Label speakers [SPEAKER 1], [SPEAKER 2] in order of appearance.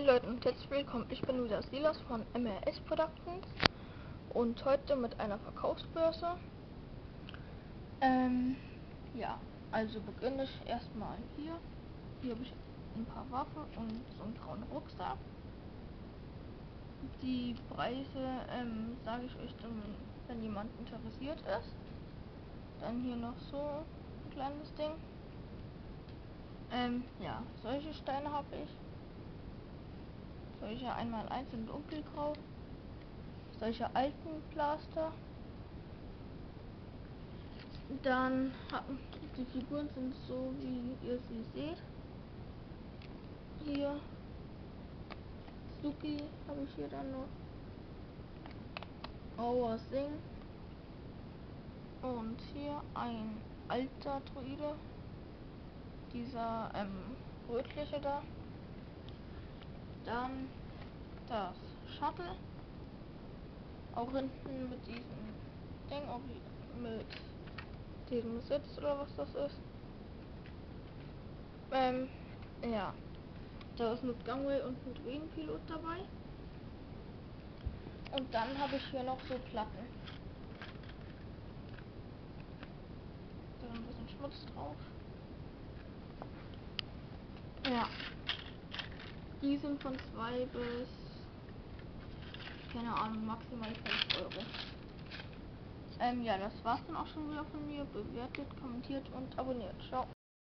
[SPEAKER 1] Leute und herzlich willkommen, ich bin wieder Silas von MRS Productions und heute mit einer Verkaufsbörse. Ja, also beginne ich erstmal hier. Hier habe ich ein paar Waffen und so einen grauen Rucksack. Die Preise sage ich euch dann, wenn jemand interessiert ist. Dann hier noch so ein kleines Ding. Ja, solche Steine habe ich. Solche 1x1 in dunkelgrau. Solche alten Plaster. Dann die Figuren sind so, wie ihr sie seht. Hier Suki habe ich hier dann noch. Our Sing. Und hier ein alter Druide. Dieser rötliche da. Dann das Shuttle. Auch hinten mit diesem Ding, auch mit diesem Sitz oder was das ist. Ja. Da ist mit Gangway und ein Druidenpilot dabei. Und dann habe ich hier noch so Platten. Da ist ein bisschen Schmutz drauf. Ja. Die sind von 2 bis, keine Ahnung, maximal 5 Euro. Ja, das war's dann auch schon wieder von mir. Bewertet, kommentiert und abonniert. Ciao.